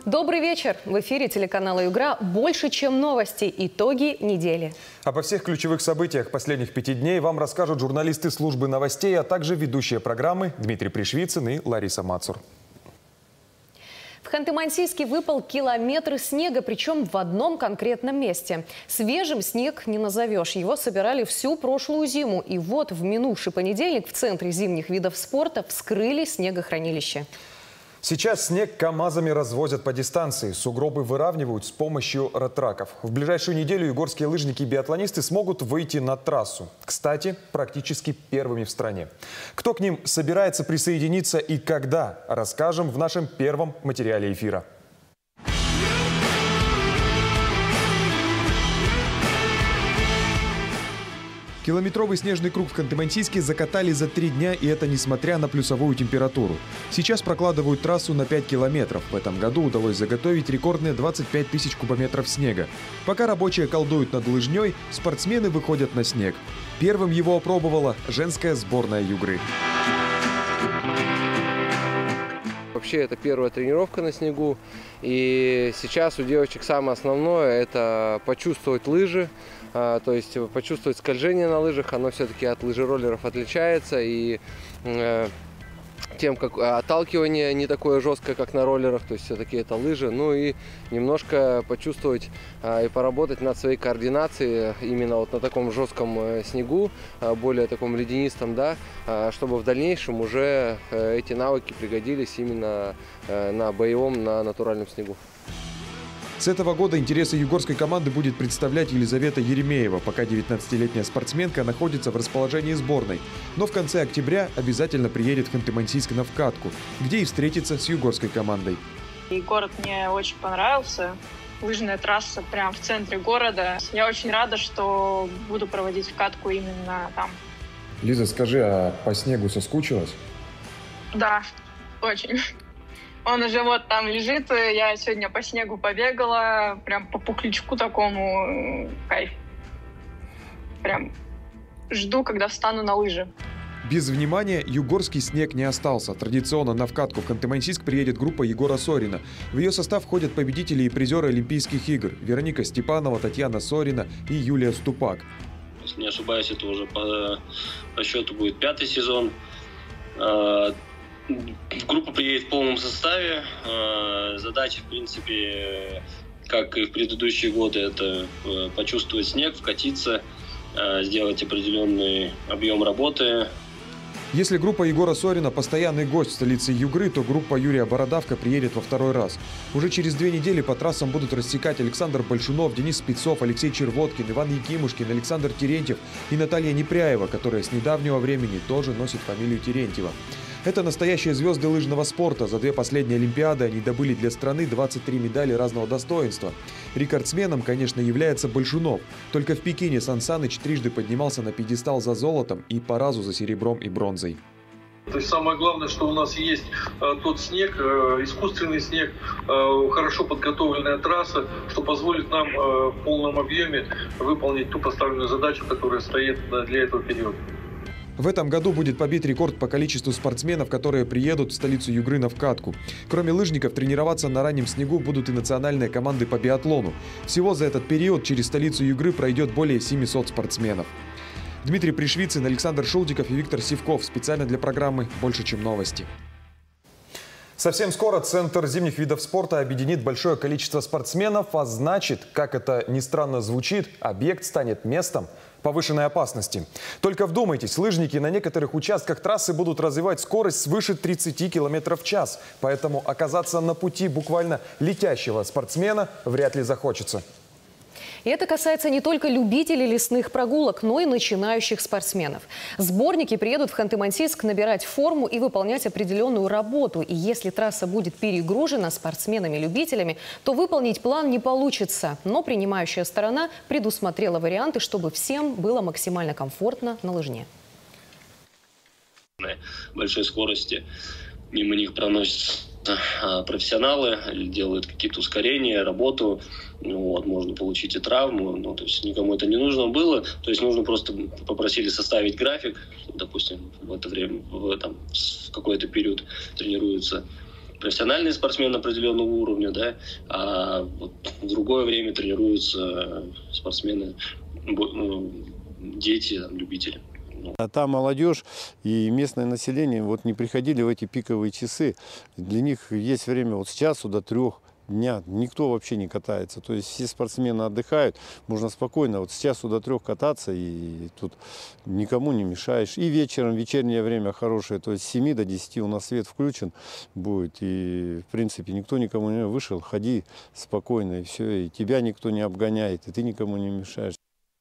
Добрый вечер. В эфире телеканала «Игра» больше, чем новости. Итоги недели. Обо всех ключевых событиях последних 5 дней вам расскажут журналисты службы новостей, а также ведущие программы Дмитрий Пришвицын и Лариса Мацур. В Ханты-Мансийске выпал километр снега, причем в одном конкретном месте. Свежим снег не назовешь. Его собирали всю прошлую зиму. И вот в минувший понедельник в Центре зимних видов спорта вскрыли снегохранилище. Сейчас снег КАМАЗами развозят по дистанции. Сугробы выравнивают с помощью ратраков. В ближайшую неделю югорские лыжники и биатлонисты смогут выйти на трассу. Кстати, практически первыми в стране. Кто к ним собирается присоединиться и когда, расскажем в нашем первом материале эфира. Километровый снежный круг в Ханты-Мансийске закатали за 3 дня, и это несмотря на плюсовую температуру. Сейчас прокладывают трассу на 5 километров. В этом году удалось заготовить рекордные 25 тысяч кубометров снега. Пока рабочие колдуют над лыжней, спортсмены выходят на снег. Первым его опробовала женская сборная Югры. Вообще это первая тренировка на снегу, и сейчас у девочек самое основное – это почувствовать лыжи, то есть почувствовать скольжение на лыжах. Оно все-таки от лыжероллеров отличается, и тем, как отталкивание не такое жесткое, как на роллерах, то есть все-таки это лыжи. Ну и немножко почувствовать и поработать над своей координацией именно вот на таком жестком снегу, более таком ледянистом, да, чтобы в дальнейшем уже эти навыки пригодились именно на боевом, на натуральном снегу. С этого года интересы югорской команды будет представлять Елизавета Еремеева, пока 19-летняя спортсменка находится в расположении сборной. Но в конце октября обязательно приедет в Ханты-Мансийск на вкатку, где и встретится с югорской командой. И город мне очень понравился. Лыжная трасса прямо в центре города. Я очень рада, что буду проводить вкатку именно там. Лиза, скажи, а по снегу соскучилась? Да, очень. Он уже вот там лежит, я сегодня по снегу побегала, прям по пухлячку такому, кайф. Прям жду, когда встану на лыжи. Без внимания югорский снег не остался. Традиционно на вкатку в Ханты-Мансийск приедет группа Егора Сорина. В ее состав входят победители и призеры Олимпийских игр – Вероника Степанова, Татьяна Сорина и Юлия Ступак. Если не ошибаюсь, это уже по счету будет 5-й сезон. Группа приедет в полном составе. Задача, в принципе, как и в предыдущие годы, это почувствовать снег, вкатиться, сделать определенный объем работы. Если группа Егора Сорина постоянный гость в столице Югры, то группа Юрия Бородавка приедет во второй раз. Уже через 2 недели по трассам будут рассекать Александр Большунов, Денис Спецов, Алексей Червоткин, Иван Якимушкин, Александр Терентьев и Наталья Непряева, которая с недавнего времени тоже носит фамилию Терентьева. Это настоящие звезды лыжного спорта. За 2 последние Олимпиады они добыли для страны 23 медали разного достоинства. Рекордсменом, конечно, является Большунов. Только в Пекине Сан Саныч трижды поднимался на пьедестал за золотом и по разу за серебром и бронзой. То есть самое главное, что у нас есть тот снег, искусственный снег, хорошо подготовленная трасса, что позволит нам в полном объеме выполнить ту поставленную задачу, которая стоит для этого периода. В этом году будет побит рекорд по количеству спортсменов, которые приедут в столицу Югры на вкатку. Кроме лыжников, тренироваться на раннем снегу будут и национальные команды по биатлону. Всего за этот период через столицу Югры пройдет более 700 спортсменов. Дмитрий Пришвицын, Александр Шулдиков и Виктор Сивков. Специально для программы «Больше, чем новости». Совсем скоро Центр зимних видов спорта объединит большое количество спортсменов, а значит, как это ни странно звучит, объект станет местом повышенной опасности. Только вдумайтесь, лыжники на некоторых участках трассы будут развивать скорость свыше 30 км в час. Поэтому оказаться на пути буквально летящего спортсмена вряд ли захочется. И это касается не только любителей лесных прогулок, но и начинающих спортсменов. Сборники приедут в Ханты-Мансийск набирать форму и выполнять определенную работу. И если трасса будет перегружена спортсменами-любителями, то выполнить план не получится. Но принимающая сторона предусмотрела варианты, чтобы всем было максимально комфортно на лыжне. На большой скорости мимо них проносятся профессионалы, делают какие-то ускорения, работу, вот, можно получить и травму, ну, то есть никому это не нужно было, то есть нужно просто попросили составить график, допустим, в это время, в какой-то период тренируются профессиональные спортсмены определенного уровня, да, а вот в другое время тренируются спортсмены, дети, любители. А та молодежь и местное население вот не приходили в эти пиковые часы. Для них есть время вот с часу до 3 дня. Никто вообще не катается. То есть все спортсмены отдыхают. Можно спокойно вот с часу до 3 кататься, и тут никому не мешаешь. И вечером, вечернее время хорошее. То есть с 7 до 10 у нас свет включен будет. И в принципе никто никому не вышел. Ходи спокойно, и все. И тебя никто не обгоняет, и ты никому не мешаешь.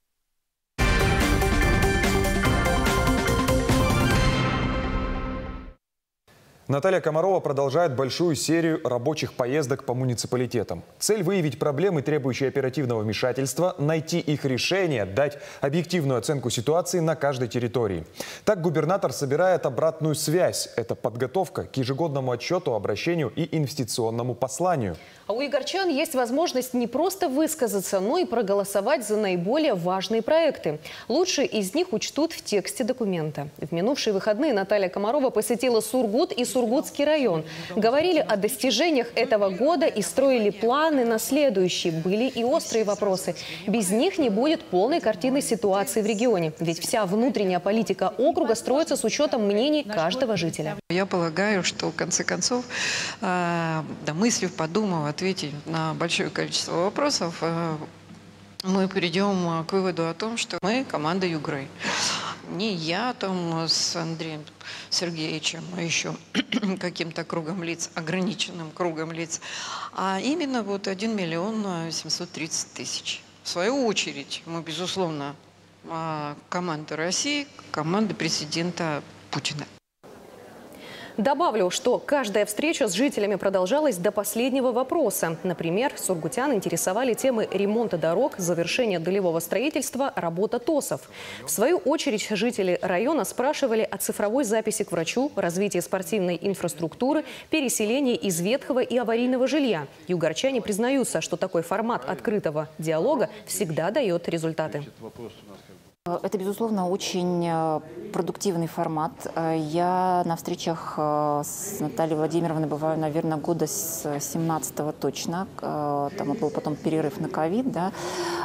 Наталья Комарова продолжает большую серию рабочих поездок по муниципалитетам. Цель – выявить проблемы, требующие оперативного вмешательства, найти их решение, дать объективную оценку ситуации на каждой территории. Так губернатор собирает обратную связь. Это подготовка к ежегодному отчету, обращению и инвестиционному посланию. А у игорчан есть возможность не просто высказаться, но и проголосовать за наиболее важные проекты. Лучшие из них учтут в тексте документа. В минувшие выходные Наталья Комарова посетила Сургут и Сургутский район. Говорили о достижениях этого года и строили планы на следующий. Были и острые вопросы. Без них не будет полной картины ситуации в регионе. Ведь вся внутренняя политика округа строится с учетом мнений каждого жителя. Я полагаю, что в конце концов, домыслив, подумав, ответить на большое количество вопросов, мы придем к выводу о том, что мы команда Югры. Не я там с Андреем Сергеевичем, а еще каким-то кругом лиц, ограниченным кругом лиц, а именно вот 1 миллион 730 тысяч. В свою очередь мы, безусловно, команда России, команда президента Путина. Добавлю, что каждая встреча с жителями продолжалась до последнего вопроса. Например, сургутян интересовали темы ремонта дорог, завершения долевого строительства, работа ТОСов. В свою очередь, жители района спрашивали о цифровой записи к врачу, развитии спортивной инфраструктуры, переселении из ветхого и аварийного жилья. Югорчане признаются, что такой формат открытого диалога всегда дает результаты. Это, безусловно, очень продуктивный формат. Я на встречах с Натальей Владимировной бываю, наверное, года с 17-го точно. Там был потом перерыв на ковид. Да.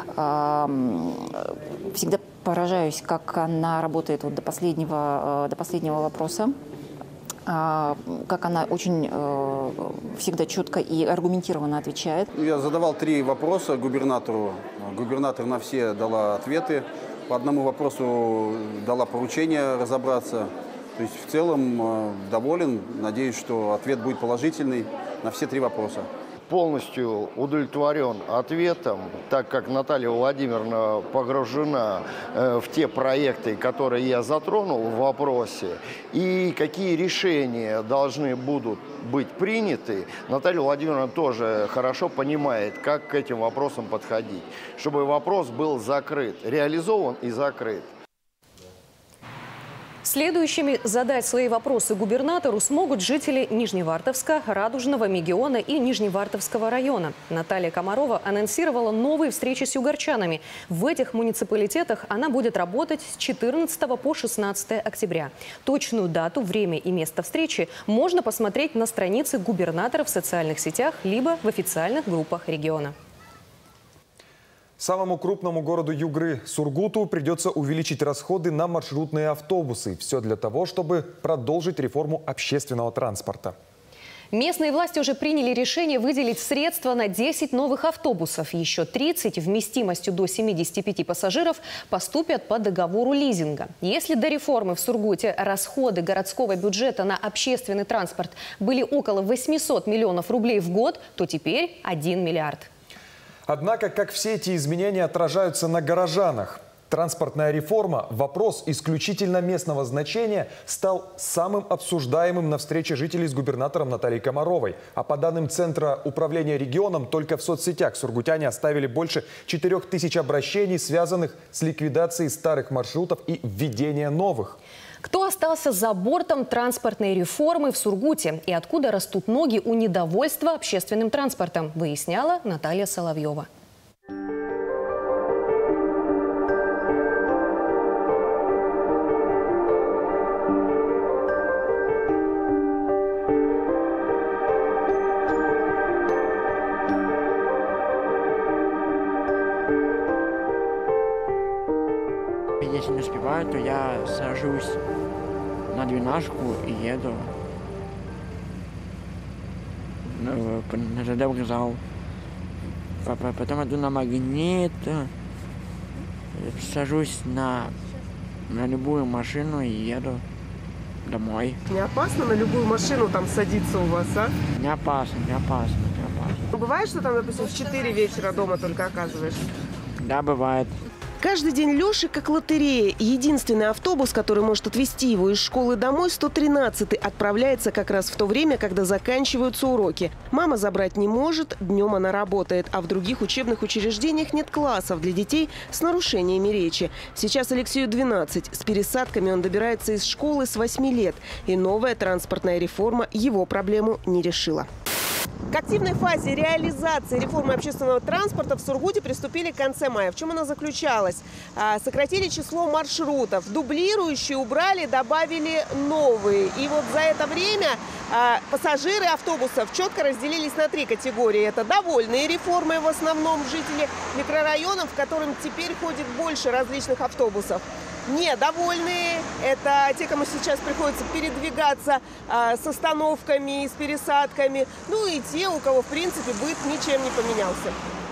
Всегда поражаюсь, как она работает вот до последнего вопроса. Как она очень всегда четко и аргументированно отвечает. Я задавал 3 вопроса губернатору. Губернатор на все дала ответы. По одному вопросу дала поручение разобраться. То есть в целом доволен. Надеюсь, что ответ будет положительный на все 3 вопроса. Полностью удовлетворен ответом, так как Наталья Владимировна погружена в те проекты, которые я затронул в вопросе, и какие решения должны будут быть приняты. Наталья Владимировна тоже хорошо понимает, как к этим вопросам подходить, чтобы вопрос был закрыт, реализован и закрыт. Следующими задать свои вопросы губернатору смогут жители Нижневартовска, Радужного, Мегиона и Нижневартовского района. Наталья Комарова анонсировала новые встречи с югорчанами. В этих муниципалитетах она будет работать с 14 по 16 октября. Точную дату, время и место встречи можно посмотреть на странице губернатора в социальных сетях либо в официальных группах региона. Самому крупному городу Югры, Сургуту, придется увеличить расходы на маршрутные автобусы. Все для того, чтобы продолжить реформу общественного транспорта. Местные власти уже приняли решение выделить средства на 10 новых автобусов. Еще 30 вместимостью до 75 пассажиров поступят по договору лизинга. Если до реформы в Сургуте расходы городского бюджета на общественный транспорт были около 800 миллионов рублей в год, то теперь 1 миллиард. Однако, как все эти изменения отражаются на горожанах? Транспортная реформа, вопрос исключительно местного значения, стал самым обсуждаемым на встрече жителей с губернатором Натальей Комаровой. А по данным Центра управления регионом, только в соцсетях сургутяне оставили больше 4000 обращений, связанных с ликвидацией старых маршрутов и введением новых. Кто остался за бортом транспортной реформы в Сургуте и откуда растут ноги у недовольства общественным транспортом, выясняла Наталья Соловьева. если не успеваю, то я сажусь на 12 и еду на ЖД вокзал. Потом иду на Магнит, сажусь на любую машину и еду домой. Не опасно на любую машину там садиться у вас, а? Не опасно, не опасно, не опасно. Ну, бывает, что там, допустим, в 4 вечера дома только оказываешься? Да, бывает. Каждый день Лёши как лотерея. Единственный автобус, который может отвезти его из школы домой, 113-й, отправляется как раз в то время, когда заканчиваются уроки. Мама забрать не может, днем она работает, а в других учебных учреждениях нет классов для детей с нарушениями речи. Сейчас Алексею 12. С пересадками он добирается из школы с 8 лет. И новая транспортная реформа его проблему не решила. К активной фазе реализации реформы общественного транспорта в Сургуте приступили в конце мая. В чем она заключалась? Сократили число маршрутов, дублирующие убрали, добавили новые. И вот за это время пассажиры автобусов четко разделились на 3 категории. Это довольные реформой, в основном жители микрорайонов, в которым теперь ходит больше различных автобусов. Недовольные – это те, кому сейчас приходится передвигаться с остановками и с пересадками. Ну и те, у кого, в принципе, быт ничем не поменялся.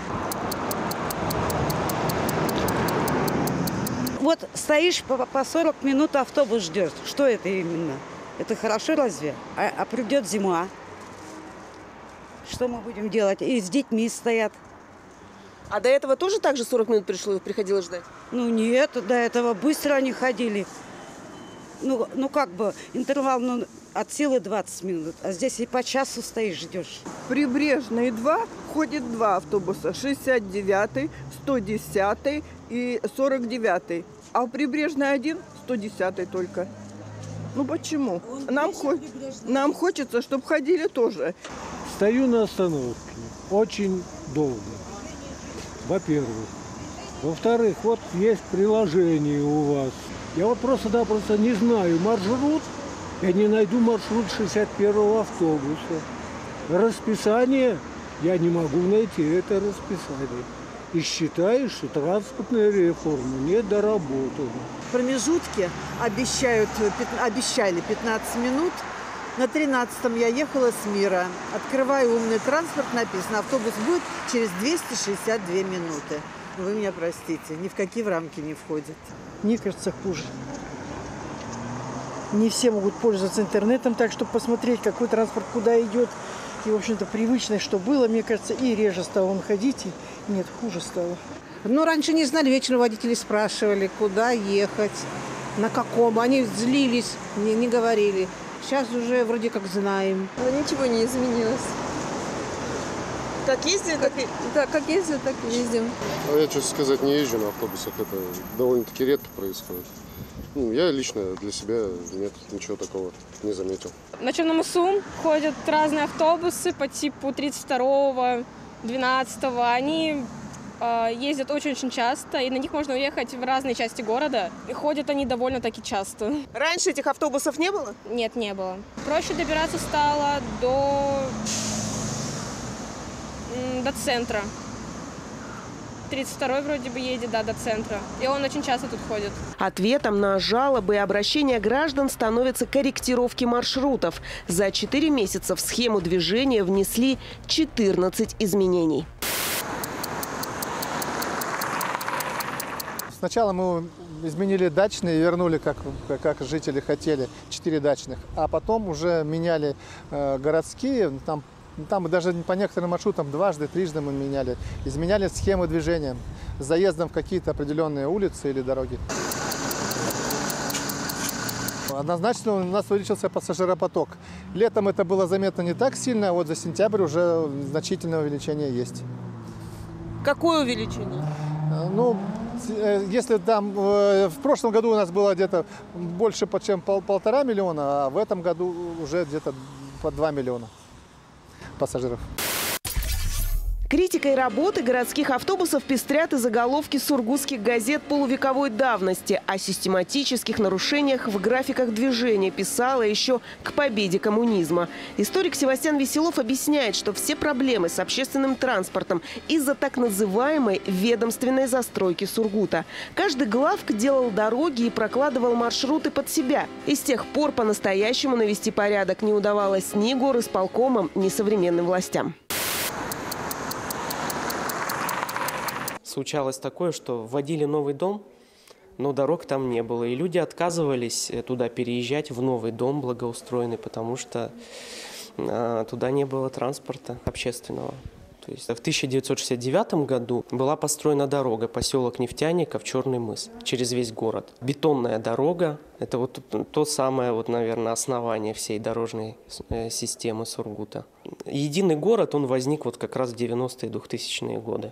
Вот стоишь по 40 минут, автобус ждешь. Что это именно? Это хорошо разве? А придет зима. Что мы будем делать? И с детьми стоят. А до этого тоже так же 40 минут приходилось ждать? Ну нет, до этого быстро они ходили. Ну как бы интервал от силы 20 минут, а здесь и по часу стоишь, ждешь. Прибрежные 2 ходит 2 автобуса, 69-й, 110-й и 49-й. А у прибрежной 1, 110-й только. Ну почему? Нам хочется, чтобы ходили тоже. Стою на остановке очень долго. Во-первых. Во-вторых, вот есть приложение у вас. Я вот просто не знаю маршрут. Я не найду маршрут 61-го автобуса. Расписание я не могу найти, это расписание. И считаю, что транспортная реформа не доработана. В промежутке обещали 15 минут. На 13-м я ехала с Мира. Открываю умный транспорт, написано, автобус будет через 262 минуты. Вы меня простите, ни в какие в рамки не входит. Мне кажется, хуже. Не все могут пользоваться интернетом, так чтобы посмотреть, какой транспорт куда идет. И, в общем-то, привычное, что было, мне кажется, и реже стало он ходить, и нет, хуже стало. Ну, раньше не знали, вечером водители спрашивали, куда ехать, на каком. Они злились, не говорили. Сейчас уже вроде как знаем. Но ничего не изменилось. Как ездили, как ездят, так и ездим. Я, честно сказать, не езжу на автобусах. Это довольно-таки редко происходит. Ну, я лично для себя нет, ничего такого не заметил. На Черном Усу ходят разные автобусы по типу 32-го, 12-го. Они ездят очень-очень часто, и на них можно уехать в разные части города. И ходят они довольно-таки часто. Раньше этих автобусов не было? Нет, не было. Проще добираться стало до центра. 32-й вроде бы едет, да, до центра. И он очень часто тут ходит. Ответом на жалобы и обращения граждан становятся корректировки маршрутов. За 4 месяца в схему движения внесли 14 изменений. Сначала мы изменили дачные и вернули, как жители хотели, 4 дачных. А потом уже меняли городские. Там даже по некоторым маршрутам дважды, трижды мы меняли. Изменяли схемы движения с заездом в какие-то определенные улицы или дороги. Однозначно у нас увеличился пассажиропоток. Летом это было заметно не так сильно, а вот за сентябрь уже значительное увеличение есть. Какое увеличение? Ну, если там в прошлом году у нас было где-то больше, чем 1,5 миллиона, а в этом году уже где-то по 2 миллиона пассажиров. Критикой работы городских автобусов пестрят и заголовки сургутских газет полувековой давности. О систематических нарушениях в графиках движения писала еще к победе коммунизма. Историк Севастьян Веселов объясняет, что все проблемы с общественным транспортом из-за так называемой ведомственной застройки Сургута. Каждый главк делал дороги и прокладывал маршруты под себя. И с тех пор по-настоящему навести порядок не удавалось ни горисполкомам, ни современным властям. Случалось такое, что вводили новый дом, но дорог там не было. И люди отказывались туда переезжать, в новый дом благоустроенный, потому что туда не было транспорта общественного. То есть в 1969 году была построена дорога, поселок Нефтяников, Черный мыс, через весь город. Бетонная дорога – это вот то самое, наверное, основание всей дорожной системы Сургута. Единый город, он возник как раз в 90-е, 2000-е годы.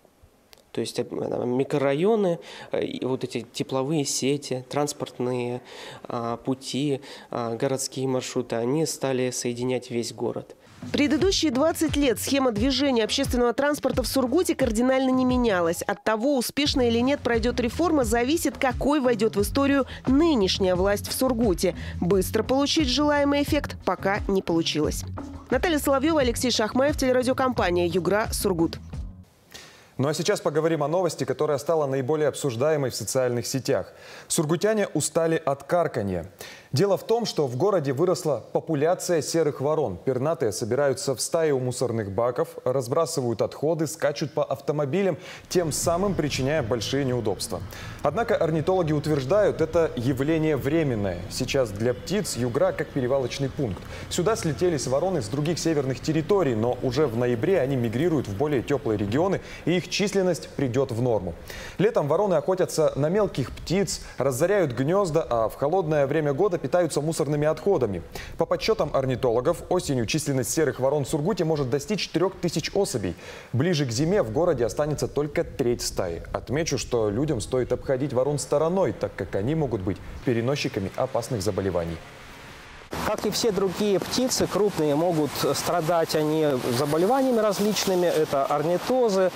То есть микрорайоны, вот эти тепловые сети, транспортные пути, городские маршруты, они стали соединять весь город. Предыдущие 20 лет схема движения общественного транспорта в Сургуте кардинально не менялась. От того, успешно или нет пройдет реформа, зависит, какой войдет в историю нынешняя власть в Сургуте. Быстро получить желаемый эффект пока не получилось. Наталья Соловьева, Алексей Шахмаев, телерадиокомпания «Югра», Сургут. Ну а сейчас поговорим о новости, которая стала наиболее обсуждаемой в социальных сетях. Сургутяне устали от карканья. Дело в том, что в городе выросла популяция серых ворон. Пернатые собираются в стаи у мусорных баков, разбрасывают отходы, скачут по автомобилям, тем самым причиняя большие неудобства. Однако орнитологи утверждают, это явление временное. Сейчас для птиц Югра как перевалочный пункт. Сюда слетелись вороны с других северных территорий, но уже в ноябре они мигрируют в более теплые регионы, и их численность придет в норму. Летом вороны охотятся на мелких птиц, разоряют гнезда, а в холодное время года питаются мусорными отходами. По подсчетам орнитологов, осенью численность серых ворон в Сургуте может достичь 3000 особей. Ближе к зиме в городе останется только треть стаи. Отмечу, что людям стоит обходить ворон стороной, так как они могут быть переносчиками опасных заболеваний. Как и все другие птицы, крупные могут страдать они заболеваниями различными. Это орнитозы.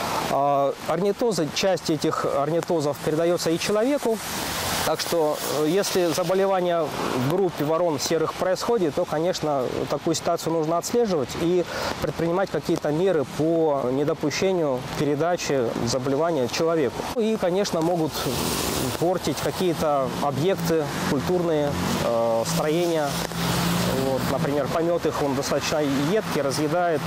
Орнитозы, часть этих орнитозов передается и человеку. Так что, если заболевание в группе ворон серых происходит, то, конечно, такую ситуацию нужно отслеживать и предпринимать какие-то меры по недопущению передачи заболевания человеку. И, конечно, могут портить какие-то объекты культурные, строения. Например, помет их, он достаточно едкий, разъедает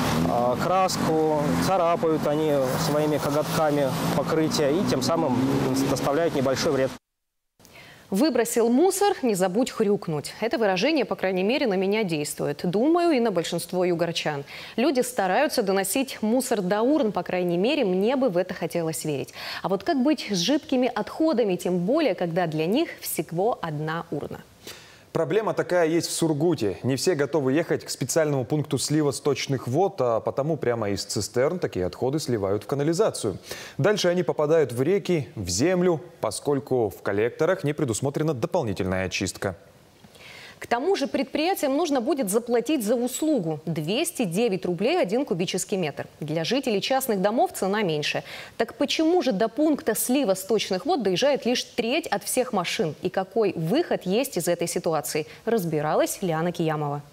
краску, царапают они своими коготками покрытие и тем самым доставляют небольшой вред. «Выбросил мусор, не забудь хрюкнуть». Это выражение, по крайней мере, на меня действует. Думаю, и на большинство югорчан. Люди стараются доносить мусор до урн, по крайней мере, мне бы в это хотелось верить. А вот как быть с жидкими отходами, тем более, когда для них всего одна урна? Проблема такая есть в Сургуте. Не все готовы ехать к специальному пункту слива сточных вод, а потому прямо из цистерн такие отходы сливают в канализацию. Дальше они попадают в реки, в землю, поскольку в коллекторах не предусмотрена дополнительная очистка. К тому же предприятиям нужно будет заплатить за услугу – 209 рублей 1 кубический метр. Для жителей частных домов цена меньше. Так почему же до пункта слива сточных вод доезжает лишь треть от всех машин? И какой выход есть из этой ситуации? Разбиралась Лиана Киямова.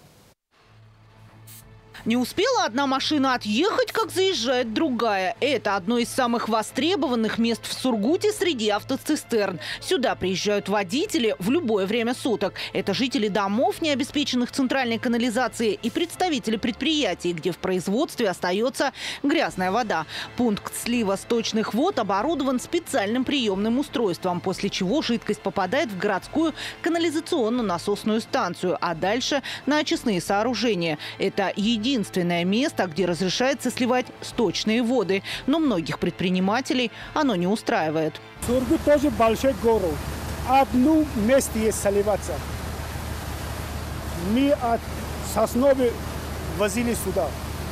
Не успела одна машина отъехать, как заезжает другая. Это одно из самых востребованных мест в Сургуте среди автоцистерн. Сюда приезжают водители в любое время суток. Это жители домов, не обеспеченных центральной канализацией, и представители предприятий, где в производстве остается грязная вода. Пункт слива сточных вод оборудован специальным приемным устройством, после чего жидкость попадает в городскую канализационно-насосную станцию, а дальше на очистные сооружения. Это единственное место, где разрешается сливать сточные воды. Но многих предпринимателей оно не устраивает. Сургут тоже большой город. Одно место есть сливаться. Мы от Сосновой возили сюда.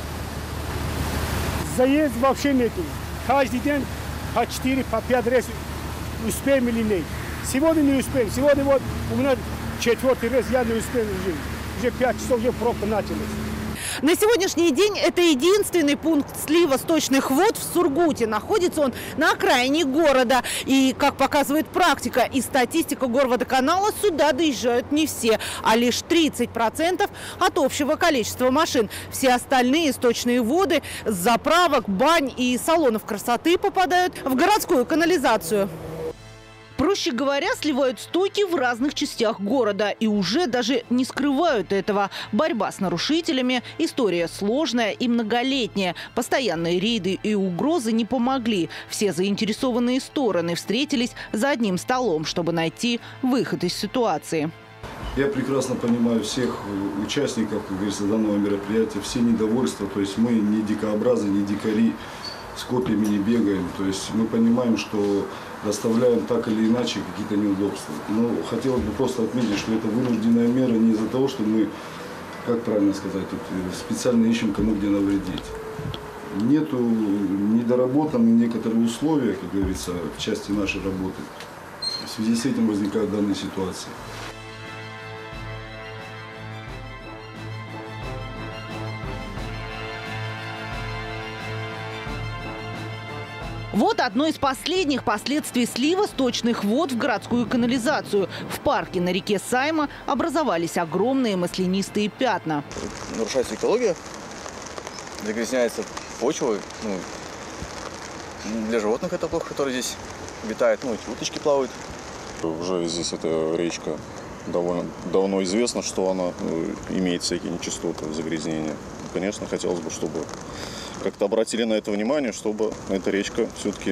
Заезд вообще нету. Каждый день по 4, по 5 раз успеем или нет. Сегодня не успеем. Сегодня вот у меня 4-й раз я не успею уже. Уже 5 часов уже пробка началась. На сегодняшний день это единственный пункт слива сточных вод в Сургуте. Находится он на окраине города. И, как показывает практика и статистика Горводоканала, сюда доезжают не все, а лишь 30% от общего количества машин. Все остальные сточные воды с заправок, бань и салонов красоты попадают в городскую канализацию. Проще говоря, сливают стоки в разных частях города и уже даже не скрывают этого. Борьба с нарушителями – история сложная и многолетняя. Постоянные рейды и угрозы не помогли. Все заинтересованные стороны встретились за одним столом, чтобы найти выход из ситуации. Я прекрасно понимаю всех участников, как говорится, данного мероприятия, все недовольства. То есть мы не дикообразы, не дикари, с копьями не бегаем. То есть мы понимаем, что доставляем так или иначе какие-то неудобства. Но хотелось бы просто отметить, что это вынужденная мера не из-за того, что мы, как правильно сказать, тут специально ищем кому где навредить. Нету недоработаны некоторые условия, как говорится, в части нашей работы. В связи с этим возникают данные ситуации. Вот одно из последних последствий слива сточных вод в городскую канализацию. В парке на реке Сайма образовались огромные маслянистые пятна. Нарушается экология, загрязняется почва. Для животных это плохо, которые здесь обитают. Эти уточки плавают. Уже здесь эта речка довольно давно известно, что она имеет всякие нечистоты, загрязнения. Конечно, хотелось бы, чтобы как-то обратили на это внимание, чтобы эта речка все-таки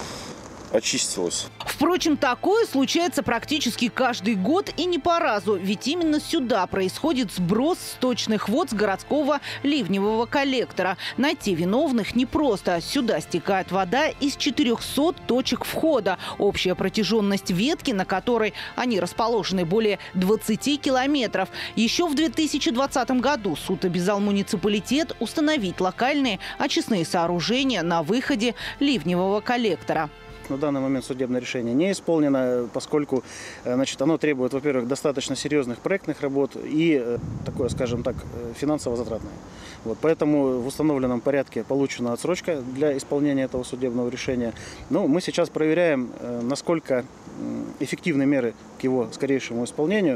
очистилась. Впрочем, такое случается практически каждый год и не по разу. Ведь именно сюда происходит сброс сточных вод с городского ливневого коллектора. Найти виновных непросто. Сюда стекает вода из 400 точек входа. Общая протяженность ветки, на которой они расположены, более 20 километров. Еще в 2020 году суд обязал муниципалитет установить локальные очистные сооружения на выходе ливневого коллектора. На данный момент судебное решение не исполнено, поскольку оно требует, во-первых, достаточно серьезных проектных работ и такое, скажем так, финансово затратное. Поэтому в установленном порядке получена отсрочка для исполнения этого судебного решения. Но мы сейчас проверяем, насколько эффективны меры к его скорейшему исполнению,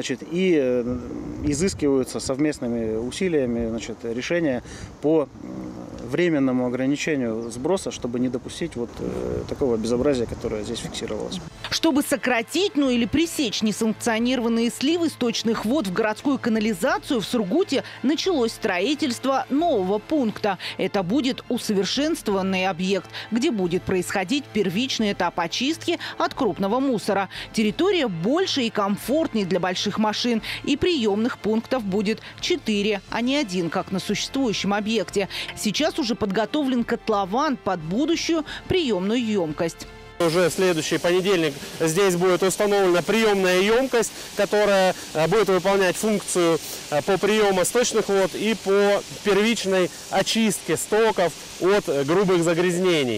и изыскиваются совместными усилиями решения по временному ограничению сброса, чтобы не допустить такого безобразия, которое здесь фиксировалось. Чтобы сократить, или пресечь несанкционированные сливы сточных вод в городскую канализацию, в Сургуте началось строительство нового пункта. Это будет усовершенствованный объект, где будет происходить первичный этап очистки от крупного мусора. Территория больше и комфортнее для больших машин. И приемных пунктов будет 4, а не 1, как на существующем объекте. Сейчас уже подготовлен котлован под будущую приемную емкость. Уже в следующий понедельник здесь будет установлена приемная емкость, которая будет выполнять функцию по приему сточных вод и по первичной очистке стоков от грубых загрязнений.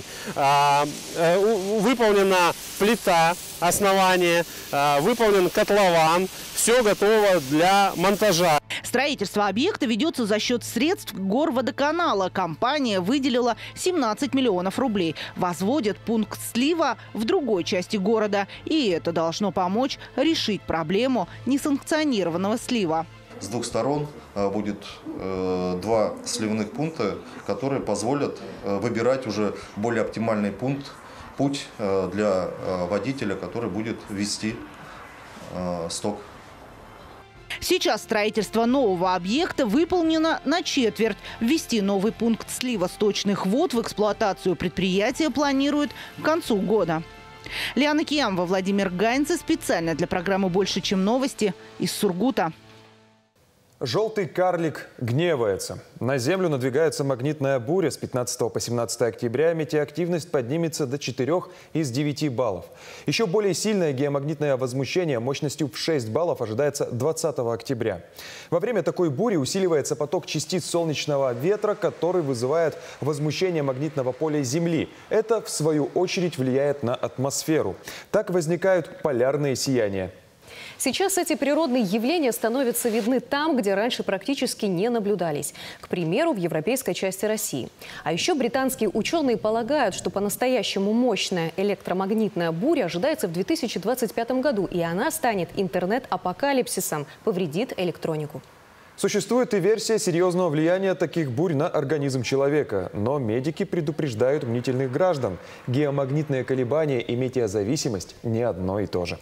Выполнена плита основания, выполнен котлован, все готово для монтажа. Строительство объекта ведется за счет средств Горводоканала. Компания выделила 17 миллионов рублей. Возводят пункт слива в другой части города. И это должно помочь решить проблему несанкционированного слива. С двух сторон будет 2 сливных пункта, которые позволят выбирать уже более оптимальный путь для водителя, который будет вести сток. Сейчас строительство нового объекта выполнено на четверть. Ввести новый пункт слива сточных вод в эксплуатацию предприятие планирует к концу года. Лиана Киямова, Владимир Гаинце. Специально для программы «Больше, чем новости» из Сургута. Желтый карлик гневается. На Землю надвигается магнитная буря. С 15 по 17 октября метеоактивность поднимется до 4 из 9 баллов. Еще более сильное геомагнитное возмущение мощностью в 6 баллов ожидается 20 октября. Во время такой бури усиливается поток частиц солнечного ветра, который вызывает возмущение магнитного поля Земли. Это, в свою очередь, влияет на атмосферу. Так возникают полярные сияния. Сейчас эти природные явления становятся видны там, где раньше практически не наблюдались. К примеру, в европейской части России. А еще британские ученые полагают, что по-настоящему мощная электромагнитная буря ожидается в 2025 году. И она станет интернет-апокалипсисом, повредит электронику. Существует и версия серьезного влияния таких бурь на организм человека. Но медики предупреждают мнительных граждан. Геомагнитные колебания и метеозависимость не одно и то же.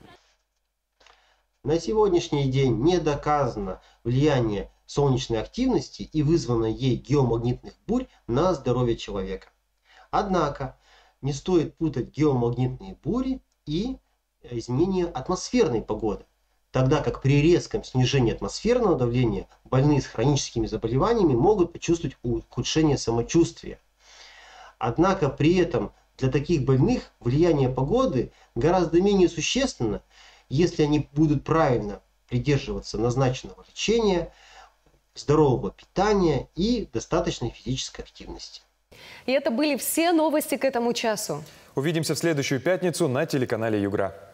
На сегодняшний день не доказано влияние солнечной активности и вызванной ей геомагнитных бурь на здоровье человека. Однако не стоит путать геомагнитные бури и изменение атмосферной погоды. Тогда как при резком снижении атмосферного давления больные с хроническими заболеваниями могут почувствовать ухудшение самочувствия. Однако при этом для таких больных влияние погоды гораздо менее существенно, если они будут правильно придерживаться назначенного лечения, здорового питания и достаточной физической активности. И это были все новости к этому часу. Увидимся в следующую пятницу на телеканале Югра.